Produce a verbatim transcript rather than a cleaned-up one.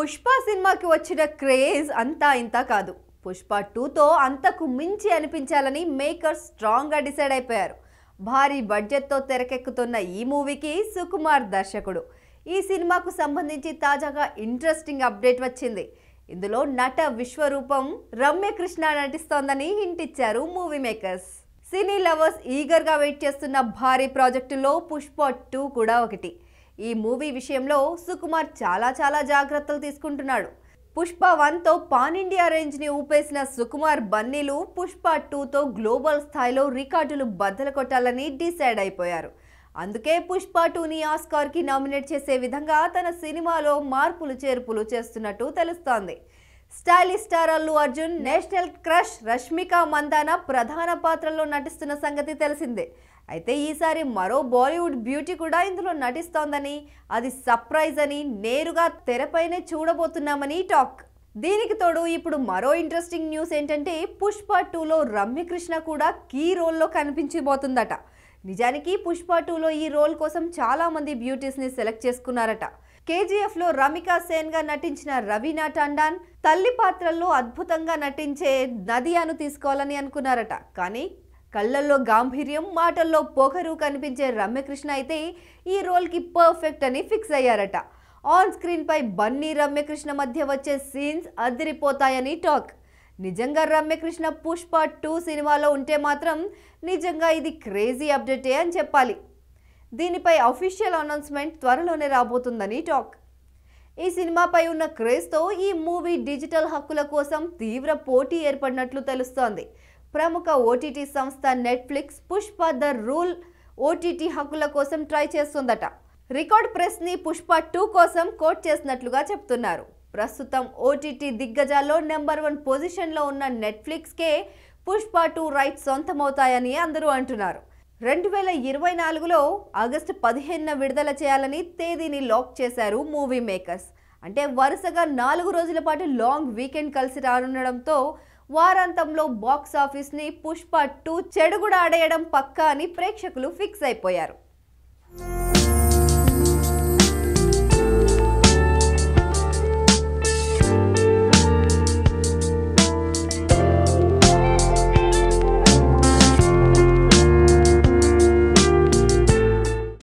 పుష్ప సినిమాకి వచ్చిన క్రేజ్ అంతా ఇంత కాదు. పుష్ప టూతో అంతకు మించి అనిపించాలని మేకర్స్ స్ట్రాంగ్గా డిసైడ్ అయిపోయారు. భారీ బడ్జెట్తో తెరకెక్కుతున్న ఈ మూవీకి సుకుమార్ దర్శకుడు. ఈ సినిమాకు సంబంధించి తాజాగా ఇంట్రెస్టింగ్ అప్డేట్ వచ్చింది. ఇందులో నట విశ్వరూపం రమ్యకృష్ణ నటిస్తోందని హింట్ ఇచ్చారు మూవీ మేకర్స్. సినీ లవర్స్ ఈగర్గా వెయిట్ చేస్తున్న భారీ ప్రాజెక్టులో పుష్ప టూ కూడా ఒకటి. ఈ మూవీ విషయంలో సుకుమార్ చాలా చాలా జాగ్రత్తలు తీసుకుంటున్నాడు. పుష్ప వన్తో పాన్ ఇండియా రేంజ్ని ఊపేసిన సుకుమార్ బన్నీలు పుష్ప టూతో గ్లోబల్ స్థాయిలో రికార్డులు బద్దలు కొట్టాలని డిసైడ్ అయిపోయారు. అందుకే పుష్ప టూని ఆస్కార్కి నామినేట్ చేసే విధంగా తన సినిమాలో మార్పులు చేర్పులు చేస్తున్నట్టు తెలుస్తోంది. Stylish star Allu Arjun, national crush Rashmika Mandanna ప్రధాన పాత్రల్లో నటిస్తున్న సంగతి తెలిసిందే. అయితే ఈసారి మరో బాలీవుడ్ బ్యూటీ కూడా ఇందులో నటిస్తోందని, అది సర్ప్రైజ్ అని నేరుగా తెరపైనే చూడబోతున్నామని టాక్. దీనికి తోడు ఇప్పుడు మరో ఇంట్రెస్టింగ్ న్యూస్ ఏంటంటే పుష్ప టూలో రమ్యకృష్ణ కూడా కీ రోల్లో కనిపించబోతుందట. నిజానికి పుష్ప టూలో ఈ రోల్ కోసం చాలా మంది బ్యూటీస్ని సెలెక్ట్ చేసుకున్నారట. కేజీఎఫ్లో రమికా సేన్గా నటించిన రవీనా టండాన్ తల్లి పాత్రల్లో అద్భుతంగా నటించే నదియాను తీసుకోవాలని అనుకున్నారట. కానీ కళ్ళల్లో గాంభీర్యం, మాటల్లో పొగరు కనిపించే రమ్యకృష్ణ అయితే ఈ రోల్కి పర్ఫెక్ట్ అని ఫిక్స్ అయ్యారట. ఆన్ స్క్రీన్పై బన్నీ రమ్యకృష్ణ మధ్య వచ్చే సీన్స్ అదిరిపోతాయని టాక్. నిజంగా రమ్యకృష్ణ పుష్ప టూ సినిమాలో ఉంటే మాత్రం నిజంగా ఇది క్రేజీ అప్డేటే అని చెప్పాలి. దీనిపై అఫీషియల్ అనౌన్స్మెంట్ త్వరలోనే రాబోతుందని టాక్. ఈ సినిమాపై ఉన్న క్రేజ్తో ఈ మూవీ డిజిటల్ హక్కుల కోసం తీవ్ర పోటీ ఏర్పడినట్లు తెలుస్తోంది. ప్రముఖ ఓటీటీ సంస్థ Netflix Pushpa the rule OTT హక్కుల కోసం ట్రై చేస్తుందట. రికార్డ్ ప్రెస్ని పుష్ప టూ కోసం కోట్ చేసినట్లుగా చెప్తున్నారు. ప్రస్తుతం ఓటీటీ దిగ్గజాల్లో నెంబర్ వన్ పొజిషన్లో ఉన్న నెట్ఫ్లిక్స్కే పుష్ప టూ రైట్స్ సొంతమవుతాయని అందరూ అంటున్నారు. రెండు వేల ఇరవై నాలుగులో ఆగస్టు పదిహేనున విడుదల చేయాలని తేదీని లాక్ చేశారు మూవీ మేకర్స్. అంటే వరుసగా నాలుగు రోజుల పాటు లాంగ్ వీకెండ్ కలిసి రానుండడంతో వారాంతంలో బాక్స్ ఆఫీస్ని పుష్ప టూ చెడుగుడ ఆడేయడం పక్కా అని ప్రేక్షకులు ఫిక్స్ అయిపోయారు.